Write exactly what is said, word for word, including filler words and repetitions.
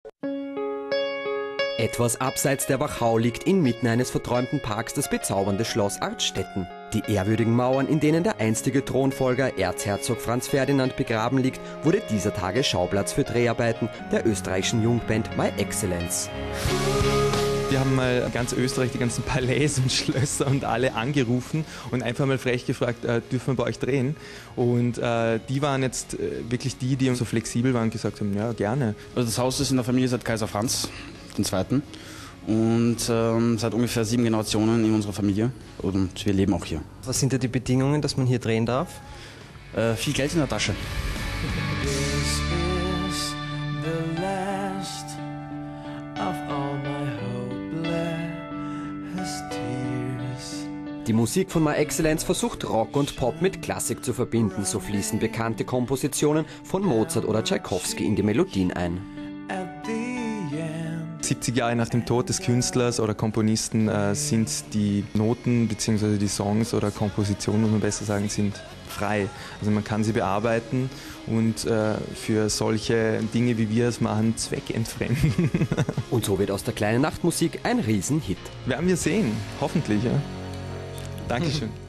Etwas abseits der Wachau liegt inmitten eines verträumten Parks das bezaubernde Schloss Artstetten. Die ehrwürdigen Mauern, in denen der einstige Thronfolger Erzherzog Franz Ferdinand begraben liegt, wurde dieser Tage Schauplatz für Dreharbeiten der österreichischen Jungband My Excellence. Wir haben mal ganz Österreich, die ganzen Palais und Schlösser und alle angerufen und einfach mal frech gefragt, äh, dürfen wir bei euch drehen? Und äh, die waren jetzt äh, wirklich die, die so flexibel waren und gesagt haben, ja, gerne. Also das Haus ist in der Familie seit Kaiser Franz, den Zweiten. Und ähm, seit ungefähr sieben Generationen in unserer Familie. Und wir leben auch hier. Was sind da die Bedingungen, dass man hier drehen darf? Äh, viel Geld in der Tasche. Die Musik von My Excellence versucht Rock und Pop mit Klassik zu verbinden, so fließen bekannte Kompositionen von Mozart oder Tschaikowski in die Melodien ein. siebzig Jahre nach dem Tod des Künstlers oder Komponisten äh, sind die Noten bzw. die Songs oder Kompositionen, muss man besser sagen, sind frei. Also man kann sie bearbeiten und äh, für solche Dinge, wie wir es machen, zweckentfremden. Und so wird aus der kleinen Nachtmusik ein Riesenhit. Werden wir sehen, hoffentlich. Ja. Dankeschön.